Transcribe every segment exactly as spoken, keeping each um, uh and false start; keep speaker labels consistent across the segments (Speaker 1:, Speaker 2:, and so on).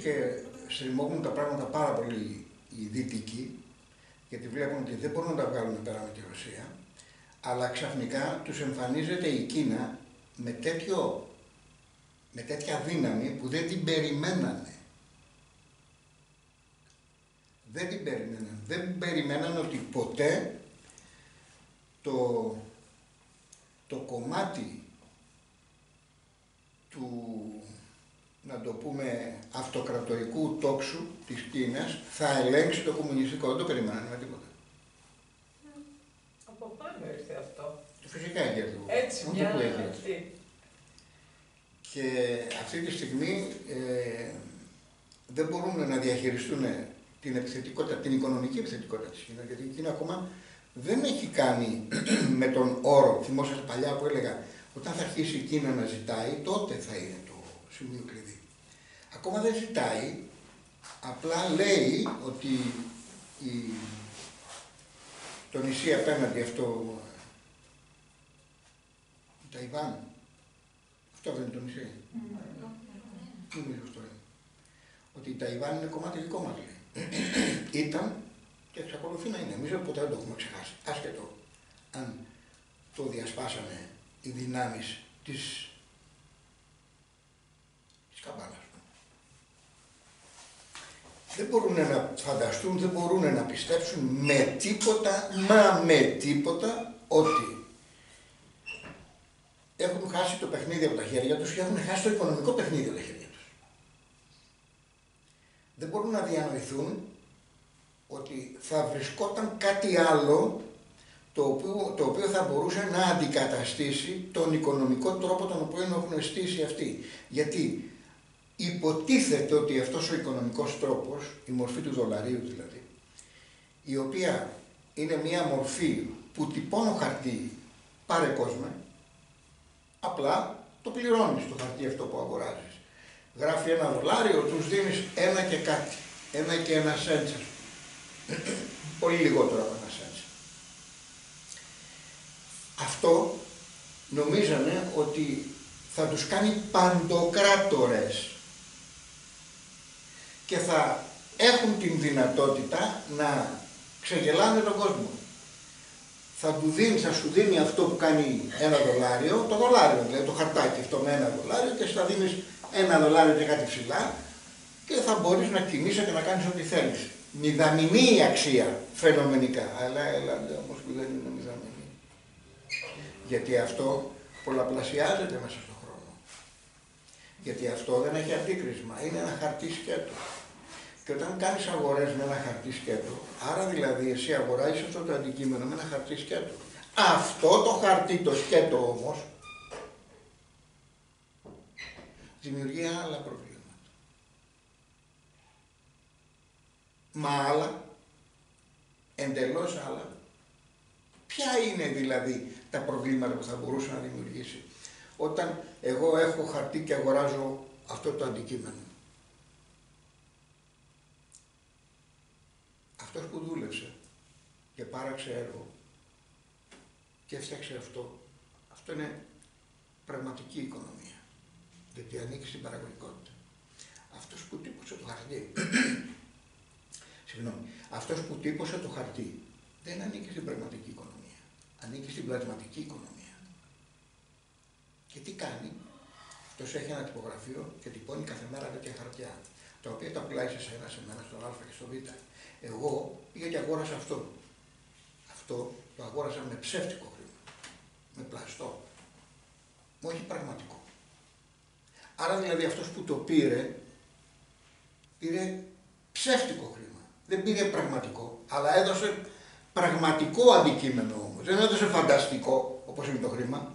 Speaker 1: και στριμώγουν τα πράγματα πάρα πολύ οι Δυτικοί, γιατί βλέπουν ότι δεν μπορούν να τα βγάλουν πέρα με τη Ρωσία, αλλά ξαφνικά τους εμφανίζεται η Κίνα με, τέτοιο, με τέτοια δύναμη που δεν την περιμένανε. Δεν την περιμένανε. Δεν περιμένανε ότι ποτέ το, το κομμάτι του, να το πούμε, αυτοκρατορικού τόξου της Κίνας θα ελέγξει το κομμουνιστικό. Δεν το περιμένανε με τίποτα.
Speaker 2: Από πάνω ήρθε αυτό.
Speaker 1: Φυσικά έχει έρθει.
Speaker 2: Έτσι μια αυτή.
Speaker 1: Και αυτή τη στιγμή ε, δεν μπορούν να διαχειριστούν την επιθετικότητα, την οικονομική επιθετικότητα της Κίνας, γιατί η Κίνα ακόμα δεν έχει κάνει με τον όρο, θυμόσαστε παλιά που έλεγα, όταν θα αρχίσει η Κίνα να ζητάει, τότε θα είναι το σημείο κλειδί. Ακόμα δεν ζητάει, απλά λέει ότι η, το νησί απέναντι αυτό, η Ταϊβάν, αυτό δεν είναι το νησί. Τι νομίζω αυτό είναι. Ότι η Ταϊβάν είναι κομμάτι δικό μας, λέει. Ήταν και εξακολουθεί να είναι. Εμείς ποτέ δεν το έχουμε ξεχάσει. Άσχετο αν το διασπάσανε οι δυνάμεις της, της καμπάνας. Δεν μπορούν να φανταστούν, δεν μπορούν να πιστέψουν με τίποτα, μα με τίποτα, ότι έχουν χάσει το παιχνίδι από τα χέρια τους και έχουν χάσει το οικονομικό παιχνίδι από τα χέρια τους. Δεν μπορούν να διανοηθούν ότι θα βρισκόταν κάτι άλλο το οποίο, το οποίο θα μπορούσε να αντικαταστήσει τον οικονομικό τρόπο τον οποίο έχουν στήσει αυτοί. Γιατί υποτίθεται ότι αυτός ο οικονομικός τρόπος, η μορφή του δολαρίου δηλαδή, η οποία είναι μια μορφή που τυπώνω χαρτί, πάρε κόσμο, απλά το πληρώνεις το χαρτί αυτό που αγοράζεις. Γράφει ένα δολάριο, τους δίνεις ένα και κάτι, ένα και ένα σέντσα. Πολύ λιγότερο από ένα σέντσα. Αυτό νομίζανε ότι θα τους κάνει παντοκράτορες και θα έχουν την δυνατότητα να ξεγελάνε τον κόσμο. Θα, του δίνει, θα σου δίνει αυτό που κάνει ένα δολάριο, το δολάριο δηλαδή, το χαρτάκι αυτό με ένα δολάριο και θα δίνεις ένα δολάριο και κάτι ψηλά και θα μπορείς να κινείσαι και να κάνεις ό,τι θέλεις. Μηδαμινή η αξία φαινομενικά, αλλά έλατε όμως που δεν είναι μηδαμινή. Γιατί αυτό πολλαπλασιάζεται μέσα στον χρόνο. Γιατί αυτό δεν έχει αντίκρισμα, είναι ένα χαρτί σκέτο. Και όταν κάνεις αγορές με ένα χαρτί σκέτο, άρα δηλαδή εσύ αγοράζεις αυτό το αντικείμενο με ένα χαρτί σκέτο. Αυτό το χαρτί το σκέτο όμως δημιουργεί άλλα προβλήματα. Μα άλλα, εντελώς άλλα. Ποια είναι δηλαδή τα προβλήματα που θα μπορούσε να δημιουργήσει όταν εγώ έχω χαρτί και αγοράζω αυτό το αντικείμενο. Αυτός που δούλεψε και πάραξε έργο και έφτιαξε αυτό, αυτό είναι πραγματική οικονομία, γιατί ανήκει στην παραγωγικότητα. Αυτός που τύπωσε το χαρτί, συγγνώμη, αυτός που τύπωσε το χαρτί δεν ανήκει στην πραγματική οικονομία, ανήκει στην πλασματική οικονομία. Και τι κάνει, αυτός έχει ένα τυπογραφείο και τυπώνει κάθε μέρα τέτοια χαρτιά, τα οποία τα πουλάει σε σένα, σε μένα, στον Α και στο Β. Εγώ πήγα και αγόρασα αυτό. Αυτό το αγόρασα με ψεύτικο χρήμα, με πλαστό, όχι πραγματικό. Άρα δηλαδή αυτός που το πήρε, πήρε ψεύτικο χρήμα. Δεν πήρε πραγματικό, αλλά έδωσε πραγματικό αντικείμενο όμως. Δεν έδωσε φανταστικό, όπως είναι το χρήμα.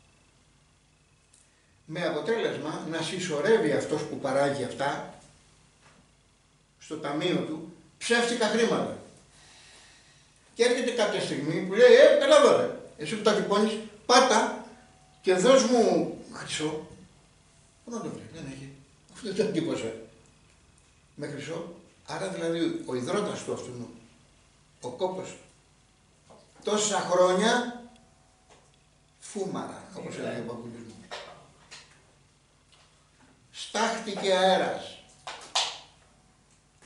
Speaker 1: Με αποτέλεσμα να συσσωρεύει αυτός που παράγει αυτά στο ταμείο του ψεύτικα χρήματα. Και έρχεται κάποια στιγμή που λέει, ε, έλα εδώ ρε, εσύ που τα τυπώνεις, πάτα και δώσ' μου χρυσό. Πού να το βρει, δεν έχει. Αυτό δεν το τύπωσε. Με χρυσό. Άρα δηλαδή ο υδρότας του αυτού, ο κόπος, τόσα χρόνια φούμαρα, όπως έλεγε ο παππούλης μου. Στάχτηκε αέρας.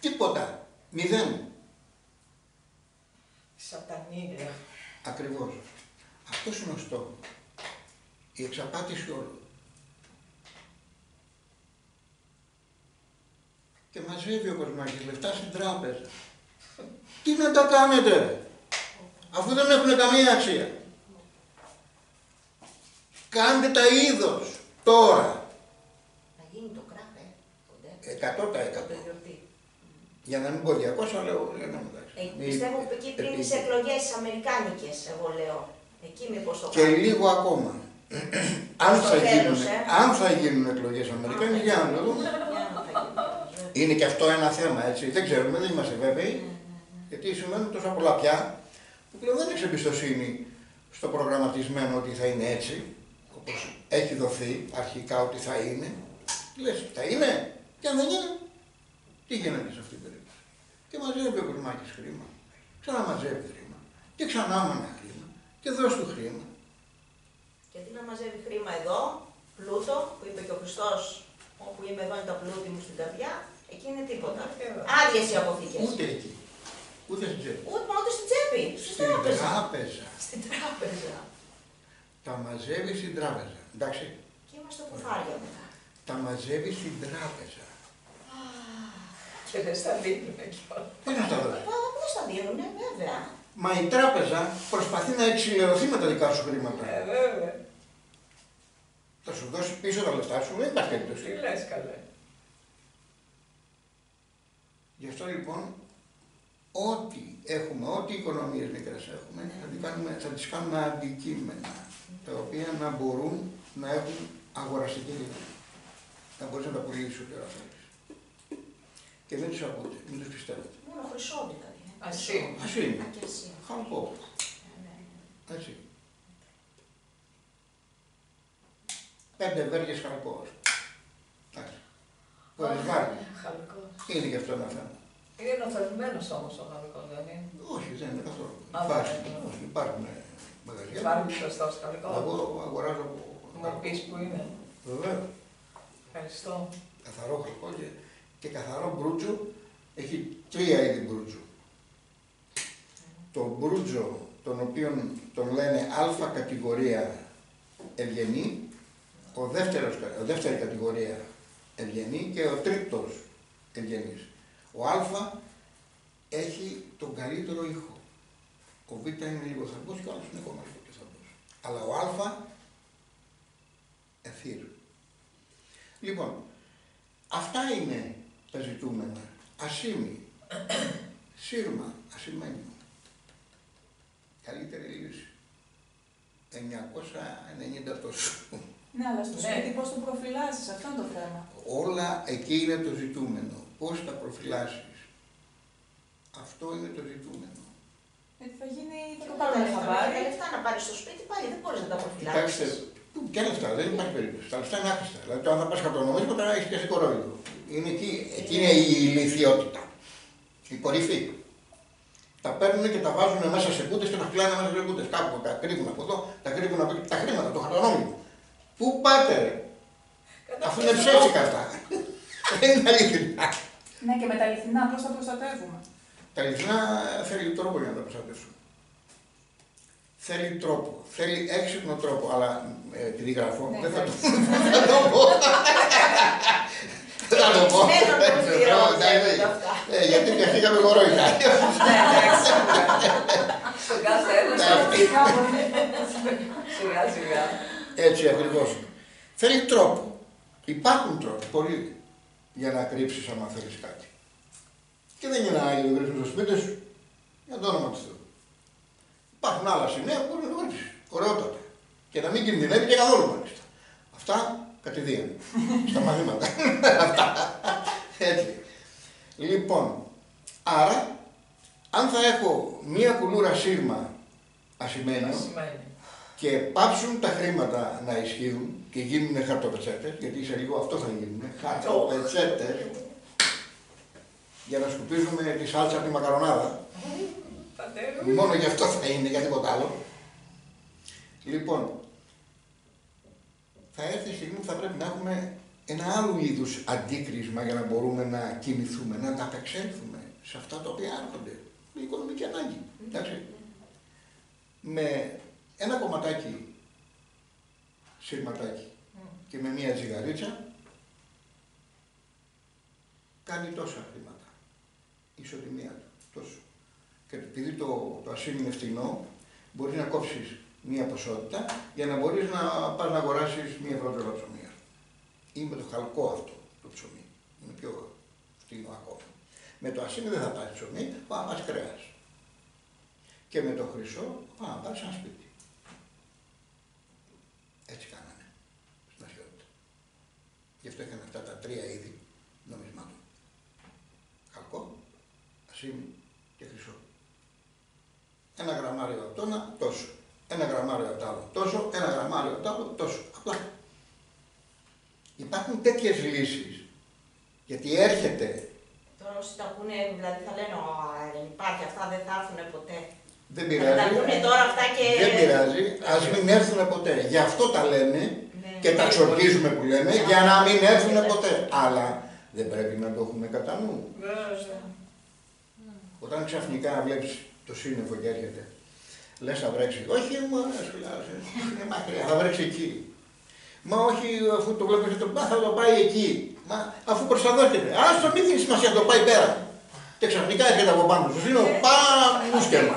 Speaker 1: Τίποτα. Μηδέν.
Speaker 2: Σατανίδια.
Speaker 1: Ακριβώς. Αυτός είναι ο στόχος. Η εξαπάτηση όλων. Και μαζεύει ο Κοσμάκης λεφτά στην τράπεζα. Τι να τα κάνετε, αφού δεν έχουν καμία αξία. Κάντε τα είδος τώρα.
Speaker 3: Να γίνει το κράχ, ε, κοντέ.
Speaker 1: εκατό τοις εκατό.
Speaker 3: Το γιορτή.
Speaker 1: Για να μην πω διακόσια, λέω, λέω να μετάξει.
Speaker 3: Ε, πιστεύω που εκεί πριν τις εκλογές τις αμερικάνικες, εγώ λέω. Εκεί μήπως το
Speaker 1: Και
Speaker 3: κάνουν.
Speaker 1: λίγο ακόμα. αν,
Speaker 3: Στο
Speaker 1: θα
Speaker 3: τέλος,
Speaker 1: γίνουν,
Speaker 3: ε.
Speaker 1: αν θα γίνουν εκλογές αμερικάνικες, για να το δούμε.
Speaker 3: Για να θα γίνει.
Speaker 1: Είναι και αυτό ένα θέμα, έτσι. Δεν ξέρουμε, δεν είμαστε βέβαιοι. Γιατί σημαίνουν τόσα πολλά πια, που πλέον δεν έχει εμπιστοσύνη στο προγραμματισμένο ότι θα είναι έτσι, όπως έχει δοθεί αρχικά ότι θα είναι. Λες, θα είναι, και αν δεν είναι, τι γίνεται σε αυτή την περίπτωση. Και μαζεύει ο Κοσμάκης χρήμα, ξαναμαζεύει χρήμα, και ξανά μάνα χρήμα, και δώσ' του χρήμα.
Speaker 3: Γιατί να μαζεύει χρήμα εδώ, πλούτο, που είπε και ο Χριστός, όπου είμαι εδώ είναι τα πλούτη μου στην καρδιά, εκεί είναι τίποτα. Άδειες οι αποθήκες.
Speaker 1: Ούτε εκεί, ούτε στην τσέπη.
Speaker 3: Ούτε μόνο στην τσέπη, στην
Speaker 1: Στην
Speaker 3: τράπεζα.
Speaker 1: τράπεζα.
Speaker 3: Στην τράπεζα.
Speaker 1: Τα μαζεύει στην τράπεζα. Εντάξει.
Speaker 3: Και είμαστε κουφάρια μετά.
Speaker 1: Τα μαζεύει στην τράπεζα.
Speaker 2: Και δεν στα δίνουν κιόλας.
Speaker 1: Τι να τα δώσει.
Speaker 3: Πώς τα δίνουνε, βέβαια.
Speaker 1: Μα η τράπεζα προσπαθεί να εξηλαιωθεί με τα δικά σου χρήματα.
Speaker 2: Ε, βέβαια.
Speaker 1: Θα σου δώσει πίσω τα λεφτά σου, δεν υπάρχει περίπτωση.
Speaker 2: Τι λες καλέ.
Speaker 1: Γι' αυτό λοιπόν, ό,τι έχουμε, ό,τι οικονομίες μικρές έχουμε, θα, τις κάνουμε, θα τις κάνουμε αντικείμενα, τα οποία να μπορούν να έχουν αγοραστική δύναμη. Να μπορείς να τα πουλήσεις ό,τι ώρα θέλεις. Και δεν τους ακούτε, μην τους πιστεύετε.
Speaker 3: Μόνο χρυσότητα είναι.
Speaker 2: Ασύ.
Speaker 1: Ας είναι.
Speaker 3: Α, και εσύ.
Speaker 1: Χαλκό.
Speaker 3: Ε, ναι, ναι.
Speaker 1: Έτσι. Πέντε βέργες χαλκό. Εντάξει. Χωρίς βάρη.
Speaker 2: Χαλκός.
Speaker 1: Είναι και αυτό ένα θέμα.
Speaker 2: Είναι νοθευμένος όμως ο χαλκός, δεν είναι.
Speaker 1: Όχι, δεν είναι καθόλου.
Speaker 2: Α,
Speaker 1: Υπάρχουν,
Speaker 2: δεν είναι.
Speaker 1: όχι, υπάρχουν μαγαζιά.
Speaker 2: Υπάρχει σωστός χαλκός.
Speaker 1: Εγώ αγοράζω από
Speaker 2: Μου πεις που είναι.
Speaker 1: Βεβαίω.
Speaker 2: Ευχαριστώ.
Speaker 1: Καθαρό χαλκό και, και καθαρό μπρούτζο. Έχει τρία είδη μπρούτζο. Το μπρούτζο, τον οποίο τον λένε α κατηγορία ευγενή, ο δεύτερος, ο δεύτερη κατηγορία ευγενή και ο τρίτος ευγενής. Ο α έχει τον καλύτερο ήχο. Ο β είναι λίγο θαμπός και ο άλλος είναι ακόμα λίγο πιο θαμπός. Αλλά ο α εθύρ. Λοιπόν, αυτά είναι τα ζητούμενα. Ασήμι, σύρμα, ασημένιο. Καλύτερη λύση. εννιακόσια ενενήντα τόσο.
Speaker 4: Ναι, αλλά στο
Speaker 2: Ναι.
Speaker 4: σπίτι πώς το προφυλάσσεις, αυτό είναι το θέμα.
Speaker 1: Όλα εκεί είναι το ζητούμενο. Πώς τα προφυλάσσεις. Αυτό είναι το ζητούμενο.
Speaker 4: Γιατί θα γίνει, θα
Speaker 3: Και
Speaker 4: το
Speaker 3: με τα
Speaker 4: πάρουμε
Speaker 3: λεφτά, με
Speaker 4: χαμπάρι.
Speaker 3: τα λεφτά να πάρεις στο σπίτι πάλι δεν μπορείς να τα
Speaker 1: Κοιτάξτε,
Speaker 3: προφυλάξεις.
Speaker 1: ποια λεφτά, δεν υπάρχει περίπτωση. Τα λεφτά είναι άχρηστα. Δηλαδή, το αν θα πας χαρτονομίσματα, τώρα έχεις και εσύ κορόιδο. Είναι εκεί, εκεί είναι η ηλικιότητα. Η κορυφή. Τα παίρνουν και τα βάζουν μέσα σε κούτες και τα κλάνε μέσα σε κούτες. Κάπου τα κρύβουν από εδώ, τα κρύβουν από εκεί. Τα χρήματα, το χαρτονόμισμα. Πού πάτε, ρε, αφού είναι ψεύτικα αυτά. Δεν είναι αληθινά.
Speaker 4: Ναι, και με τα αληθινά πώς θα προστατεύουμε.
Speaker 1: Τα αληθινά θέλει τρόπο για να τα προστατεύσουν. Θέλει τρόπο, θέλει έξυπνο τρόπο, αλλά ε, επειδή γράφω,
Speaker 4: Ναι,
Speaker 1: δεν θα το
Speaker 4: ναι.
Speaker 1: θα το πω. Δεν θα το πω.
Speaker 3: Μένω
Speaker 1: Δεν
Speaker 3: το
Speaker 1: ξέρω,
Speaker 3: πληρώνω,
Speaker 1: εντάξει.
Speaker 3: ξέρετε αυτά.
Speaker 1: Ε, Γιατί πιαστήκαμε γορόιδα.
Speaker 2: Ναι, εντάξει. Στον κάθε ένα. Σιγά σιγά.
Speaker 1: Έτσι ακριβώς. Θέλει τρόπο. Υπάρχουν τρόποι, πολλοί, για να κρύψεις άμα θέλεις κάτι. Και δεν είναι ανάγκη να το κρύψεις στο σπίτι σου, για το όνομα του Θεού. Υπάρχουν άλλα σημεία που μπορεί να το κρύψεις. Ωραιότατα. Και να μην κινδυνεύει και καθόλου μάλιστα. Αυτά κατηδίαν. Στα μαθήματα. Αυτά. Έτσι. Λοιπόν, άρα, αν θα έχω μία κουλούρα σύρμα ασημένιο,
Speaker 2: Σημαίνει.
Speaker 1: και πάψουν τα χρήματα να ισχύουν και γίνουν χαρτοπετσέτες, γιατί σε λίγο αυτό θα γίνουν, χαρτοπετσέτες, για να σκουπίζουμε τη σάλτσα από τη μακαρονάδα.
Speaker 2: Πατέρου.
Speaker 1: Μόνο γι' αυτό θα είναι, για τίποτα άλλο. Λοιπόν, θα έρθει η στιγμή που θα πρέπει να έχουμε ένα άλλο είδους αντίκρισμα για να μπορούμε να κινηθούμε, να ανταπεξέλθουμε σε αυτά τα οποία έρχονται. Με οικονομική ανάγκη. Εντάξει. Με ένα κομματάκι σειρματάκι και με μία ζυγαρίτσα κάνει τόσα χρήματα. Η ισοτιμία του. Τόσο. Και επειδή το, το ασίμι είναι φτηνό, μπορείς να κόψεις μία ποσότητα για να μπορείς να πας να αγοράσεις μία φρόντζολα ψωμί. Ή με το χαλκό αυτό το ψωμί. Είναι πιο φτηνό ακόμα. Με το ασίμι δεν θα πάρεις ψωμί, θα πάρεις κρέας. Και με το χρυσό θα πάρεις ένα σπίτι. Έτσι κάνανε στην αρχαιότητα. Γι' αυτό είχαν αυτά τα τρία είδη νομισμάτων. Χαλκό, ασίμι και χρυσό. Ένα γραμμάριο από το ένα, τόσο. Ένα γραμμάριο από το άλλο, τόσο. Ένα γραμμάριο από το άλλο, τόσο. Απλά. Υπάρχουν τέτοιες λύσεις. Γιατί έρχεται.
Speaker 3: Τώρα όσοι τα ακούνε, δηλαδή θα λένε, «Ω, υπάρχει αυτά, δεν θα έρθουν ποτέ».
Speaker 1: Δεν πειράζει.
Speaker 3: Θα τα ακούνε τώρα αυτά και...
Speaker 1: Δεν πειράζει, ας μην έρθουν ποτέ. Γι' αυτό τα λέμε
Speaker 3: Ναι.
Speaker 1: και τα ξορκίζουμε που λέμε, για να μην έρθουν ποτέ. Αλλά δεν πρέπει να το έχουμε κατά νου. Όταν ξαφνικά βλέπεις το σύννεφο και έρχεται, λες θα βρέξει. Όχι, μου αρέσει, είναι μακριά, θα βρέξει εκεί. Μα όχι, αφού το βλέπεις το θα το πάει εκεί. Μα αφού προσταδόκεται. Ας το μην δίνει σημασία, το πάει πέρα. Και ξαφνικά έρχεται από πάνω σου, είναι πάνω σκέμα.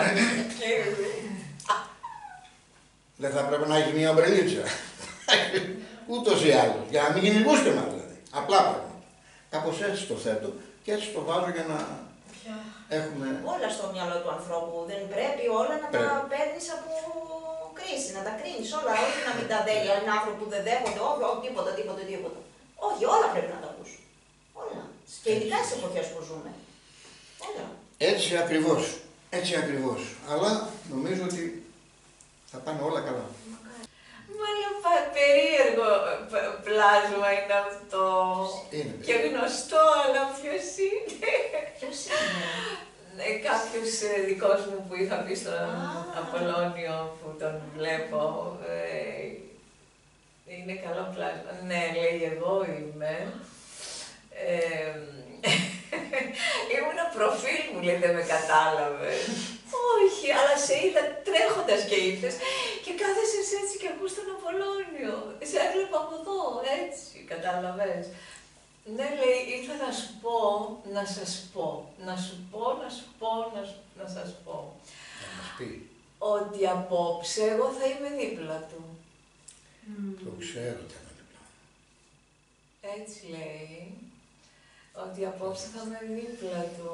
Speaker 1: Δεν θα πρέπει να έχει μια ομπρελίτσα. Ούτως ή άλλως. Για να μην γίνει μουσκεμα δηλαδή. Απλά πράγματα. Κάπως έτσι το θέτω και έτσι το βάζω για να έχουμε.
Speaker 3: Όλα στο μυαλό του ανθρώπου. Δεν πρέπει όλα να
Speaker 1: Πρέπει.
Speaker 3: τα παίρνει από κρίση, να τα κρίνει όλα. Όχι να μην τα δέχει έναν άνθρωπο που δεν δέχονται, όχι, όχι, τίποτα, τίποτα, τίποτα. Όχι, όλα πρέπει να τα ακούς. Όλα. Και ειδικά στις εποχές που ζούμε. Όλα.
Speaker 1: Έτσι ακριβώς. Έτσι ακριβώς. Αλλά νομίζω ότι θα πάνε όλα καλά.
Speaker 2: Μάλλον πα- περίεργο π- πλάσμα είναι αυτό.
Speaker 1: Είναι.
Speaker 2: Και γνωστό, αλλά ποιος είναι.
Speaker 3: Ποιος είναι?
Speaker 2: Ε, Κάποιος ε, δικός μου που είχα πει στον
Speaker 3: Α.
Speaker 2: Απολώνιο που τον βλέπω. ε, Είναι καλό πλάσμα. Ναι, λέει, εγώ είμαι. Ε, ήμουνα προφίλ μου, λέει, δεν με κατάλαβες. Όχι, αλλά σε είδα τρέχοντας και ήρθες και κάθεσες έτσι και ακούς τον Απολώνιο. Σε έβλεπα από εδώ, έτσι, κατάλαβες. Ναι, λέει, ήρθα να σου πω, να σας πω, να σου πω, να σου πω, να, σου, να σας πω.
Speaker 1: Να μας πει.
Speaker 2: Ότι απόψε εγώ θα είμαι δίπλα του.
Speaker 1: Το ξέρω τι είναι δίπλα.
Speaker 2: Έτσι λέει, ότι απόψε θα είμαι δίπλα του.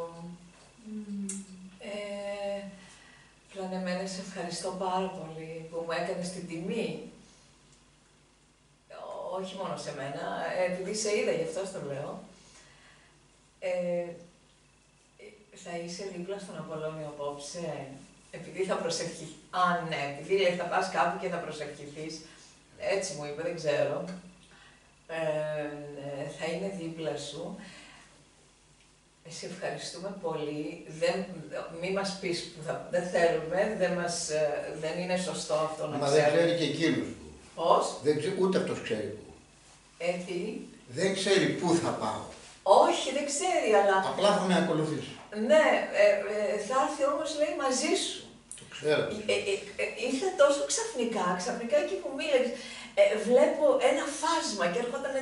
Speaker 2: Ε, Πλανεμένα, σε ευχαριστώ πάρα πολύ που μου έκανες την τιμή. Όχι μόνο σε μένα, επειδή σε είδα, γι' αυτό το λέω. Ε, θα είσαι δίπλα στον Απολώνιο απόψε, επειδή θα προσευχηθείς. Α, ναι, επειδή λέει, θα πας κάπου και θα προσευχηθείς. Έτσι μου είπε, δεν ξέρω. Ε, θα είναι δίπλα σου. Σε ευχαριστούμε πολύ. Δεν, μη μας πεις που θα, δεν θέλουμε, δεν, μας, δεν είναι σωστό αυτό να
Speaker 1: Μα
Speaker 2: ξέρουμε.
Speaker 1: δεν ξέρει και εκείνος που.
Speaker 2: Πώς?
Speaker 1: Δεν ξέρει, ούτε αυτός ξέρει που.
Speaker 2: Ε, τι?
Speaker 1: Δεν ξέρει πού θα πάω.
Speaker 2: Όχι, δεν ξέρει, αλλά...
Speaker 1: Απλά θα με ακολουθήσει.
Speaker 2: Ναι, ε, ε, θα έρθει όμως, λέει, μαζί σου.
Speaker 1: Το ξέρω.
Speaker 2: Ε, ε, ε, ήρθε τόσο ξαφνικά, ξαφνικά εκεί που μίλαγες, ε, βλέπω ένα φάσμα και έρχονταν...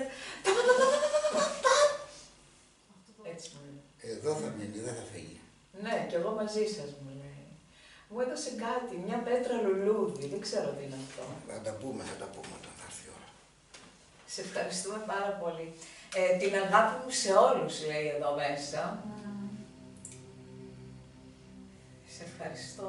Speaker 2: Έτσι μου λέει.
Speaker 1: Εδώ θα μείνει, δεν θα φύγει.
Speaker 2: Ναι, κι εγώ μαζί σας, μου λέει. Μου έδωσε κάτι, μια πέτρα λουλούδι, δεν ξέρω τι είναι αυτό.
Speaker 1: Θα τα πούμε, θα τα πούμε όταν θα έρθει η ώρα.
Speaker 2: Σε ευχαριστούμε πάρα πολύ. Ε, την αγάπη μου σε όλους, λέει εδώ μέσα. Σε ευχαριστώ.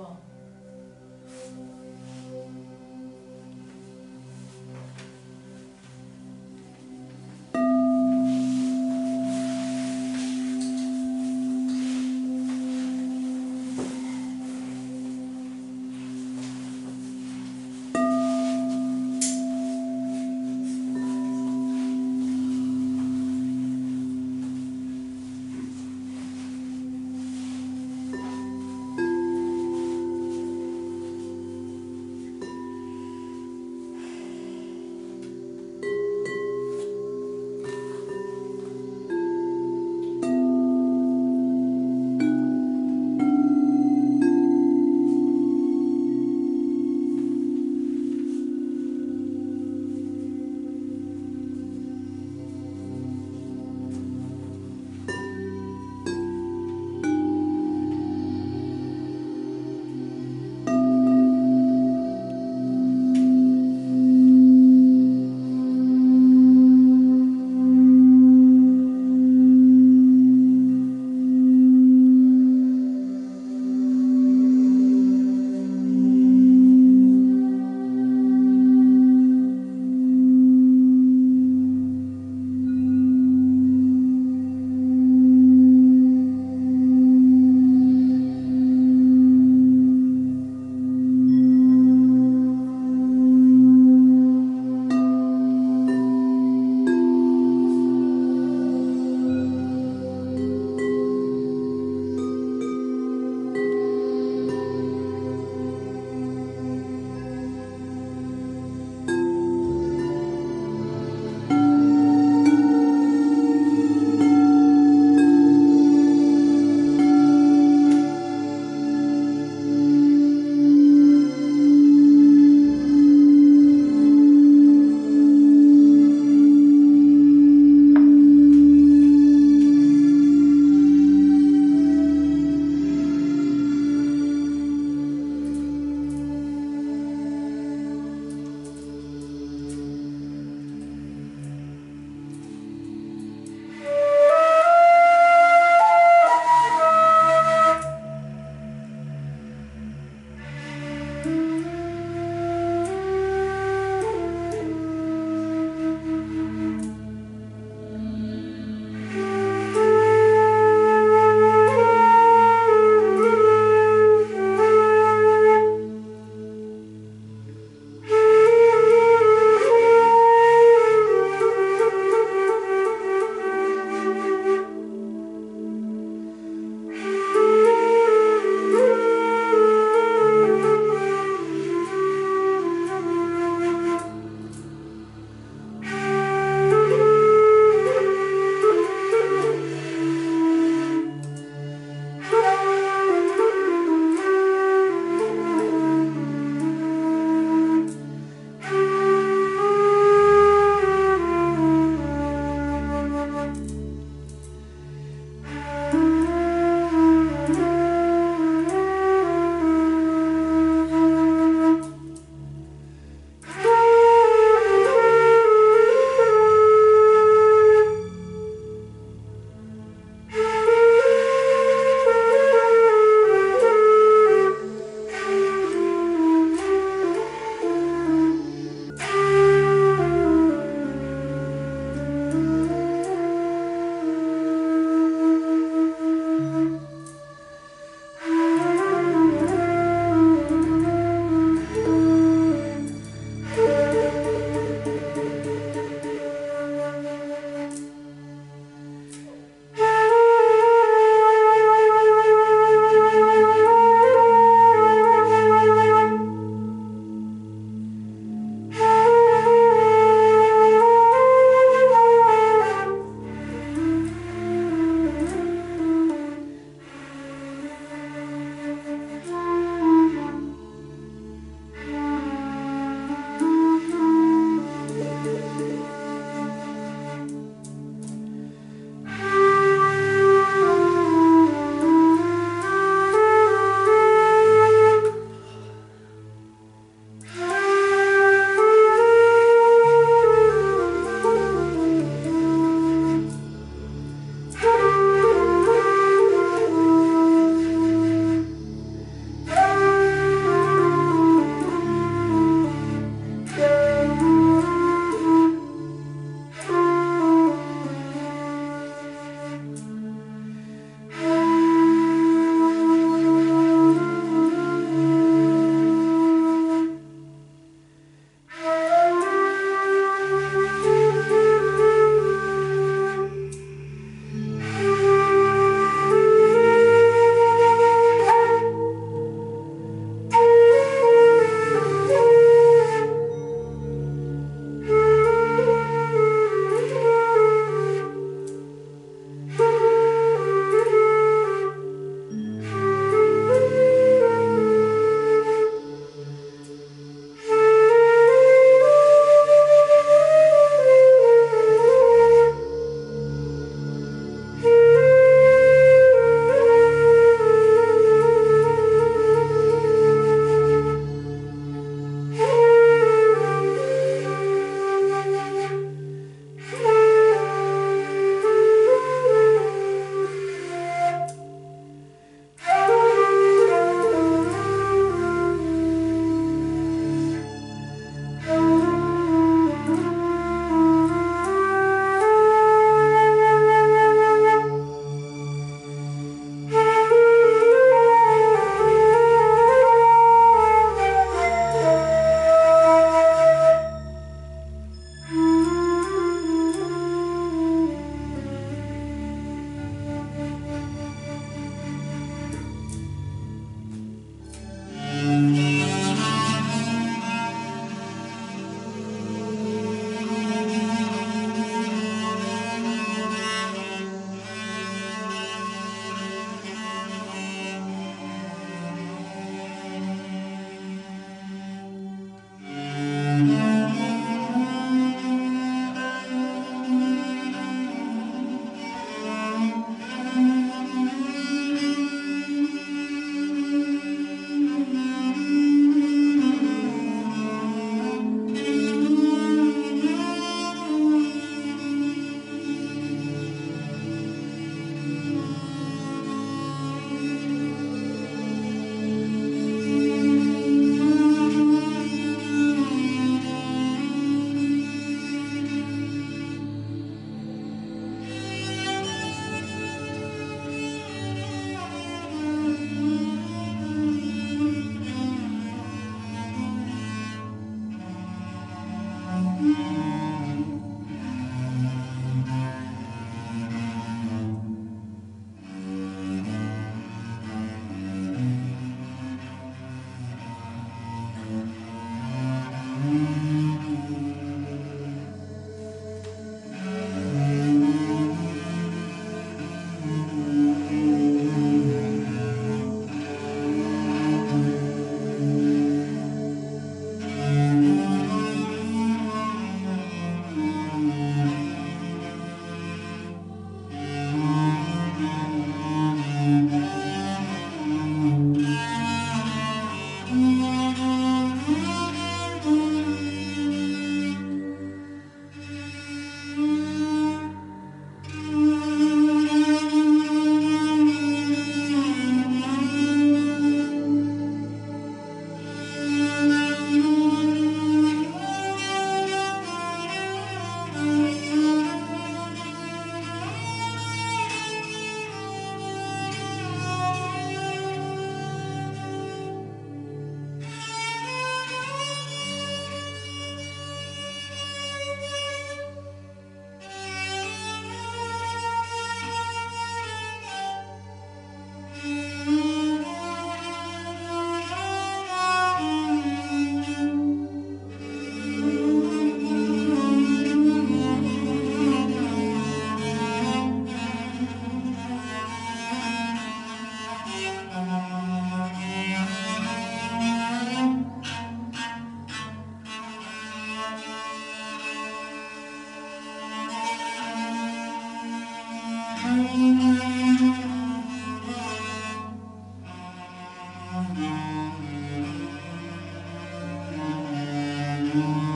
Speaker 1: Χριστός.